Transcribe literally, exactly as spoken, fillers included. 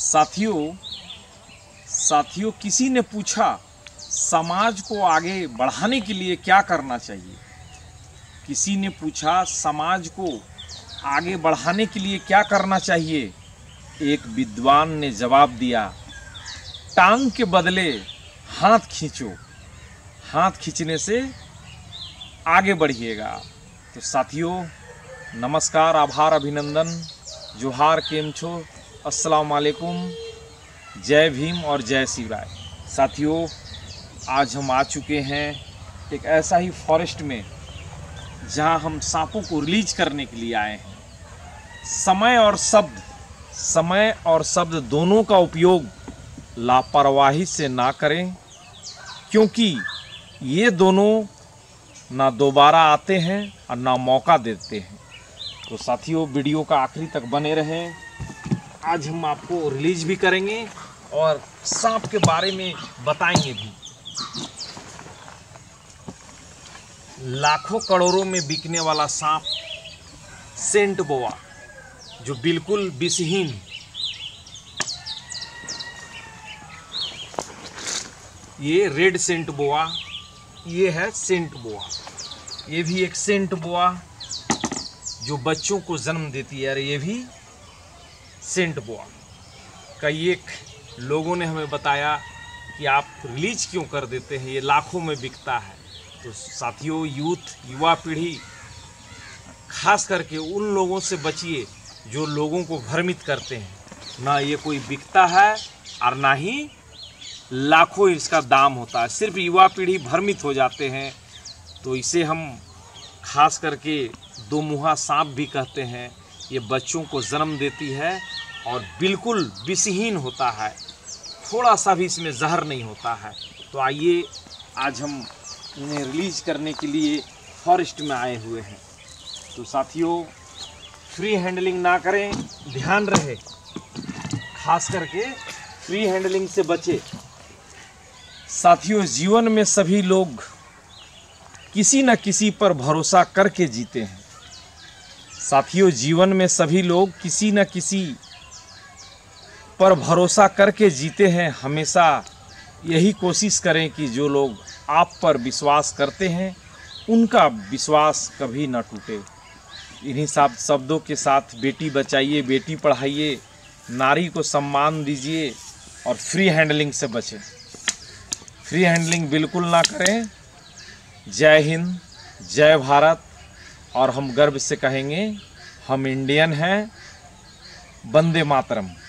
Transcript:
साथियों साथियों किसी ने पूछा समाज को आगे बढ़ाने के लिए क्या करना चाहिए। किसी ने पूछा समाज को आगे बढ़ाने के लिए क्या करना चाहिए। एक विद्वान ने जवाब दिया, टांग के बदले हाथ खींचो, हाथ खींचने से आगे बढ़िएगा। तो साथियों नमस्कार, आभार, अभिनंदन, जोहार, केम छो, अस्सलाम वालेकुम, जय भीम और जय शिवराय। साथियों आज हम आ चुके हैं एक ऐसा ही फॉरेस्ट में जहां हम सांपों को रिलीज करने के लिए आए हैं। समय और शब्द समय और शब्द दोनों का उपयोग लापरवाही से ना करें, क्योंकि ये दोनों ना दोबारा आते हैं और ना मौका देते हैं। तो साथियों वीडियो का आखिरी तक बने रहें। आज हम आपको रिलीज भी करेंगे और सांप के बारे में बताएंगे भी। लाखों करोड़ों में बिकने वाला सांप सेंट बोआ, जो बिल्कुल विषहीन, ये रेड सेंट बोआ, ये है सेंट बोआ। ये भी एक सेंट बोआ जो बच्चों को जन्म देती है। ये भी सेंट बोआ। कई एक लोगों ने हमें बताया कि आप रिलीज क्यों कर देते हैं, ये लाखों में बिकता है। तो साथियों यूथ, युवा पीढ़ी, खास करके उन लोगों से बचिए जो लोगों को भ्रमित करते हैं। ना ये कोई बिकता है और ना ही लाखों इसका दाम होता है। सिर्फ युवा पीढ़ी भ्रमित हो जाते हैं। तो इसे हम खास करके दो मुहा सांप भी कहते हैं। ये बच्चों को जन्म देती है और बिल्कुल विषहीन होता है, थोड़ा सा भी इसमें जहर नहीं होता है। तो आइए आज हम इन्हें रिलीज करने के लिए फॉरेस्ट में आए हुए हैं। तो साथियों फ्री हैंडलिंग ना करें, ध्यान रहे, खास करके फ्री हैंडलिंग से बचे। साथियों जीवन में सभी लोग किसी न किसी पर भरोसा करके जीते हैं। साथियों जीवन में सभी लोग किसी न किसी पर भरोसा करके जीते हैं। हमेशा यही कोशिश करें कि जो लोग आप पर विश्वास करते हैं उनका विश्वास कभी न टूटे। इन्हीं सब शब्दों के साथ बेटी बचाइए, बेटी पढ़ाइए, नारी को सम्मान दीजिए और फ्री हैंडलिंग से बचें। फ्री हैंडलिंग बिल्कुल ना करें। जय हिंद, जय भारत। और हम गर्व से कहेंगे हम इंडियन हैं। वंदे मातरम।